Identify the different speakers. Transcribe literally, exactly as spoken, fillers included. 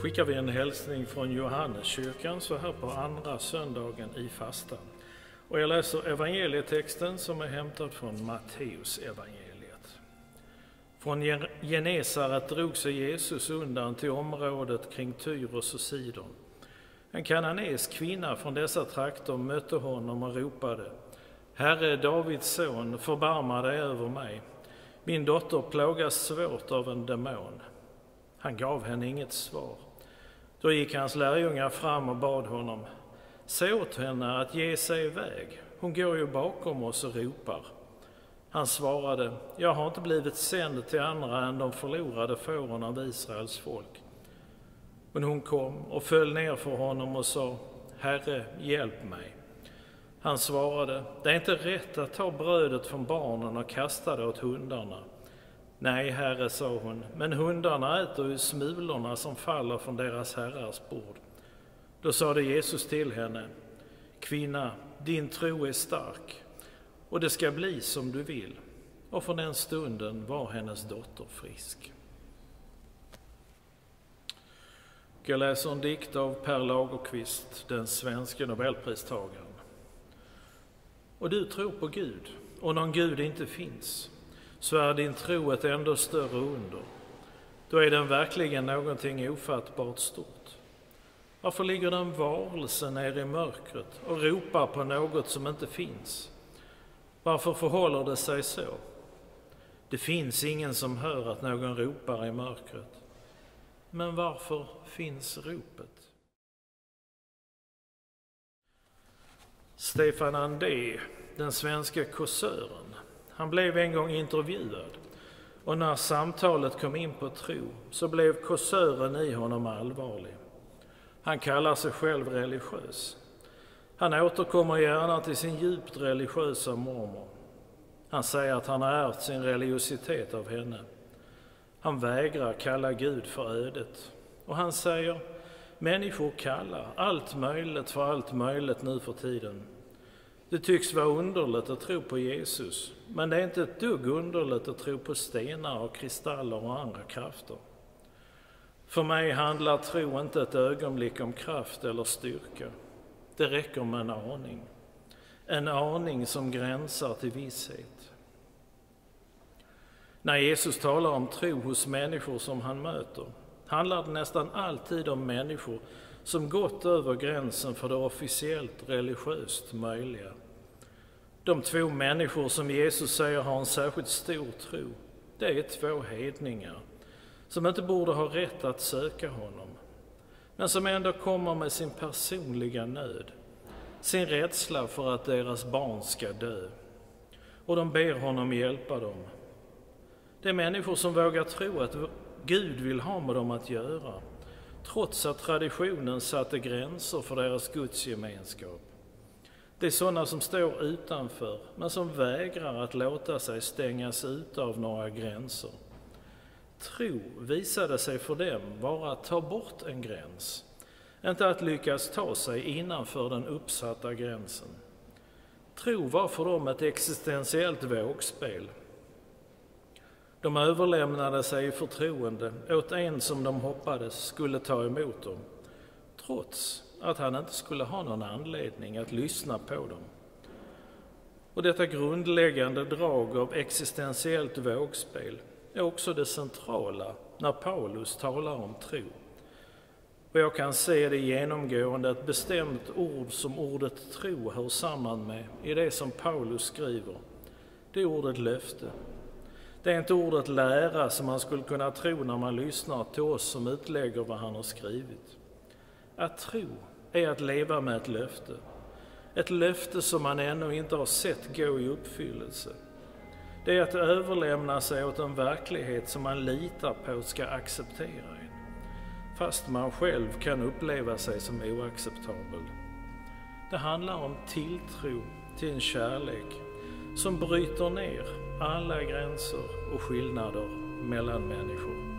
Speaker 1: skickar vi en hälsning från Johanneskyrkan så här på andra söndagen i fastan. Och jag läser evangelietexten som är hämtad från Matteus evangeliet. Från Genesaret drog sig Jesus undan till området kring Tyros och Sidon. En kananesk kvinna från dessa trakter mötte honom och ropade: Herre, Davids son, förbarma dig över mig. Min dotter plågas svårt av en demon. Han gav henne inget svar. Då gick hans lärjungar fram och bad honom: Se åt henne att ge sig iväg. Hon går ju bakom oss och ropar. Han svarade: Jag har inte blivit sänd till andra än de förlorade fåren av Israels folk. Men hon kom och föll ner för honom och sa: Herre, hjälp mig. Han svarade: Det är inte rätt att ta brödet från barnen och kasta det åt hundarna. Nej, Herre, sa hon, men hundarna äter ju smulorna som faller från deras herrars bord. Då sade Jesus till henne: Kvinna, din tro är stark, och det ska bli som du vill. Och från den stunden var hennes dotter frisk. Jag läser en dikt av Per Lagerkvist, den svenska nobelpristagaren. Och du tror på Gud, och någon Gud inte finns, så är din tro ett ändå större under. Då är den verkligen någonting ofattbart stort. Varför ligger den varelse ner i mörkret och ropar på något som inte finns? Varför förhåller det sig så? Det finns ingen som hör att någon ropar i mörkret. Men varför finns ropet? Stefan Andé, den svenska kåsören, han blev en gång intervjuad, och när samtalet kom in på tro så blev kåsören i honom allvarlig. Han kallar sig själv religiös. Han återkommer gärna till sin djupt religiösa mormor. Han säger att han har ärvt sin religiositet av henne. Han vägrar kalla Gud för ödet. Och han säger: människor kallar allt möjligt för allt möjligt nu för tiden. Det tycks vara underligt att tro på Jesus, men det är inte ett dugg underligt att tro på stenar och kristaller och andra krafter. För mig handlar tro inte ett ögonblick om kraft eller styrka. Det räcker med en aning. En aning som gränsar till visshet. När Jesus talar om tro hos människor som han möter, handlar det nästan alltid om människor som gått över gränsen för det officiellt religiöst möjliga. De två människor som Jesus säger har en särskilt stor tro, det är två hedningar som inte borde ha rätt att söka honom, men som ändå kommer med sin personliga nöd, sin rädsla för att deras barn ska dö, och de ber honom hjälpa dem. Det är människor som vågar tro att Gud vill ha med dem att göra, trots att traditionen satte gränser för deras gudsgemenskap. Det är sådana som står utanför, men som vägrar att låta sig stängas ut av några gränser. Tro visade sig för dem vara att ta bort en gräns, inte att lyckas ta sig innanför den uppsatta gränsen. Tro var för dem ett existentiellt vågspel. De överlämnade sig i förtroende åt en som de hoppades skulle ta emot dem, trots att han inte skulle ha någon anledning att lyssna på dem. Och detta grundläggande drag av existentiellt vågspel är också det centrala när Paulus talar om tro. Och jag kan se det genomgående ett bestämt ord som ordet tro hör samman med i det som Paulus skriver. Det är ordet löfte. Det är inte ordet lära som man skulle kunna tro när man lyssnar till oss som utlägger vad han har skrivit. Att tro är att leva med ett löfte. Ett löfte som man ännu inte har sett gå i uppfyllelse. Det är att överlämna sig åt en verklighet som man litar på ska acceptera en, fast man själv kan uppleva sig som oacceptabel. Det handlar om tilltro till en kärlek som bryter ner alla gränser och skillnader mellan människor.